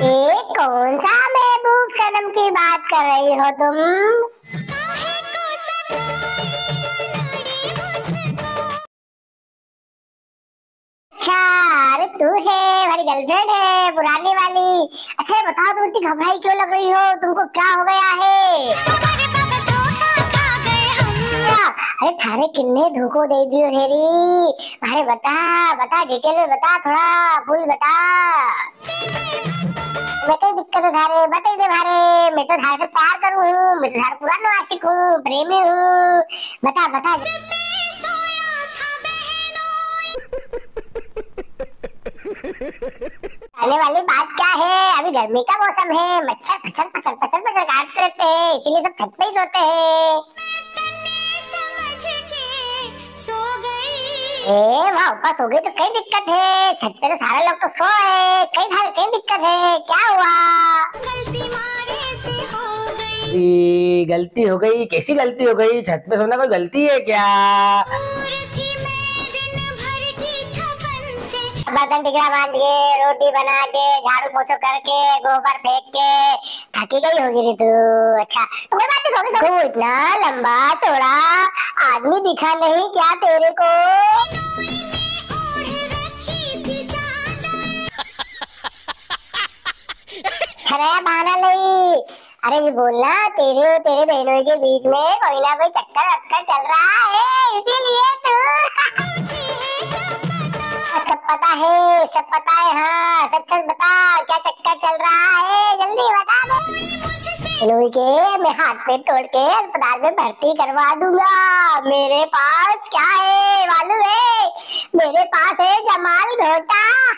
कौन सा महबूब सनम की बात कर रही हो तुम? अच्छा, अरे तू है हमारी गर्लफ्रेंड है पुरानी वाली। अच्छा ये बताओ तुम इतनी घबराई क्यों लग रही हो, तुमको क्या हो गया है? अरे थारे किन्ने धोखो दे दियो हेरी। अरे बता बता, डिटेल में बता, थोड़ा फुल बता। बता दिक्कत है थारे, बता दे भारे। मैं तो थारे से प्यार करूँ हूँ, मैं तो थारा पुराना आशिक हूँ, प्रेमी हूँ। बता बता। आने वाली बात क्या है? अभी गर्मी का मौसम है, मच्छर फचर फचर फचर फचर काटते रहते हैं, इसीलिए सब छत पे ही सोते हैं। वहाँ ऊपर सो गई तो कई दिक्कत है, छत पे तो सारे लोग तो सोए, कई दिक्कत है, क्या हुआ? गलती हो गई। कैसी गलती हो गई? छत पे सोना कोई गलती है क्या? बर्तन टिकरा बांध के, रोटी बना के, झाड़ू पोछो करके, गोबर फेंक के थकी गई होगी रे तू। अच्छा तो कोई बात नहीं, सो इतना लंबा चौड़ा आदमी दिखा नहीं क्या तेरे को? छराया बहाना नहीं। अरे ये बोलना, तेरे और तेरे बहनों के बीच में कोई ना कोई चक्कर वक्कर चल रहा है, इसीलिए तू सब पता है, सब पता है। हाँ सच सच बता, क्या चक्कर चल रहा है, जल्दी बता दे। लोही के मैं हाथ पे तोड़ के अस्पताल में भर्ती करवा दूंगा। मेरे पास क्या है मालूम है? मेरे पास है जमाल घोटा।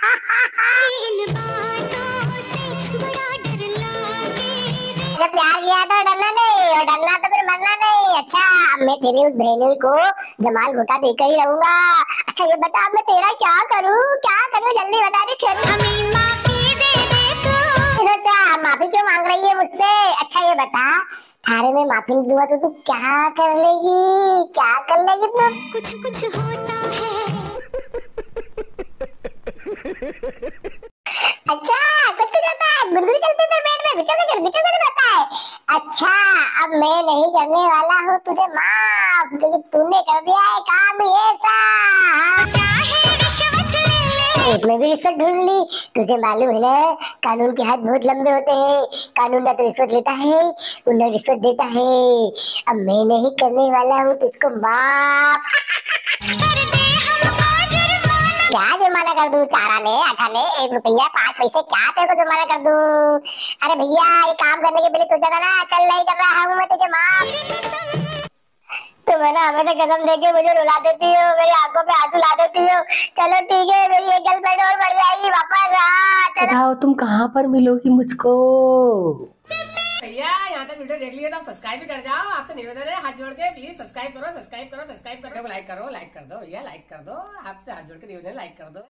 जब प्यार किया तो डरना नहीं, और डरना तो फिर मरना नहीं। अच्छा अब मैं तेरी उस बहनोई को जमाल घोटा देकर ही रहूंगा। अच्छा ये बता अब मैं तेरा क्या करूं, क्या करूं, जल्दी बता दे। हमें माफी दे दे तू। सोचा माफी क्यों मांग रही है मुझसे? अच्छा ये बता, थारे में माफी दूंगा तो तू क्या कर लेगी, क्या कर लेगी तू? कुछ कुछ होता है। अच्छा कुछ कुछ होता है, गुदगुदी चलती है पेट में, बिचो कुछ होता है। अच्छा अब मैं नहीं करने वाला हूँ तुझे माफ, क्योंकि तूने कर दिया है काम ये सा। चाहे रिश्वत ले ले, इसमें भी रिश्वत ढूंढ ली। तुझे मालूम है ना, कानून के हाथ बहुत लंबे होते हैं। कानून ना तो रिश्वत लेता है, उन्हें रिश्वत देता है। अब मैं नहीं करने वाला हूँ तुझको माफ। क्या जुर्माना कर दूं? 4 आने 8 आने 1 रुपया 5 पैसे, क्या तेरे को जुर्माना कर दूं? अरे भैया ये काम करने के पहले सोचा था ना, चल नहीं कर रहा हूँ मैं तुझे माफ। तुम है ना हमेशा कसम देके मुझे रुला देती हो, मेरी आंखों पे आंसू ला देती हो। चलो ठीक है, मेरी एक गर्लफ्रेंड और बढ़ जाएगी वापस। चलो बताओ तुम कहाँ पर मिलोगी मुझको? भैया यहाँ तक वीडियो देख लिए तो सब्सक्राइब भी कर जाओ। आपसे निवेदन है, हाथ जोड़ के प्लीज सब्सक्राइब करो, सब्सक्राइब करो, सब्सक्राइब करो, लाइक करो, लाइक कर दो भैया, लाइक कर दो। आपसे हाथ जोड़ के निवेदन है, लाइक कर दो।